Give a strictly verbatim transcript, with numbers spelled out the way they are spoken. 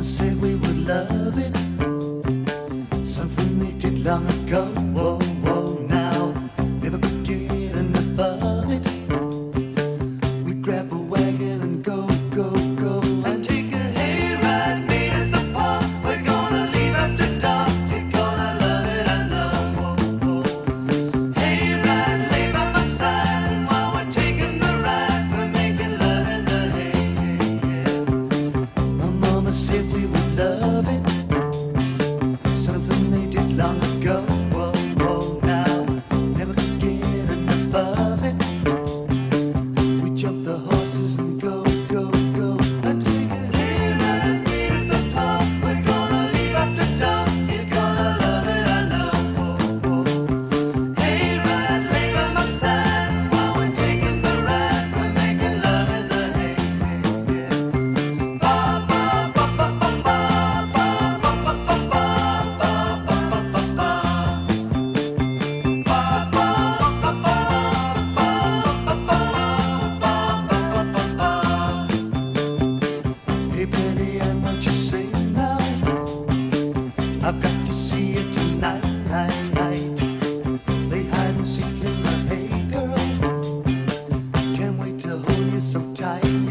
mama said we would love it, something they did long ago. Whoa, whoa, now never could get enough of it. We grab a wagon and go, go, go, and take a hayride, meet at the park. We're gonna leave after dark. You're gonna love it, I know. Whoa, whoa. Hayride, lay by my side, and while we're taking the ride, we're making love in the hay. My mama said we would love it, something they did long ago. Whoa, whoa, now never could get enough of it. We jump the horses and go, go, go, and take a hayride, meet at the park. We're gonna leave after dark. You're gonna love it, I know. Whoa, whoa. Hayride, lay by my side, and while we're taking the ride, we're making love in the hay. Yeah. Ba ba ba ba ba ba ba ba ba ba ba ba ba ba ba ba. Ba ba ba ba ba ba ba ba ba ba ba. Hey Betty Ann, what you say now? I've got to see you tonight. Play hide and seek in the hay, girl. Can't wait to hold you so tight.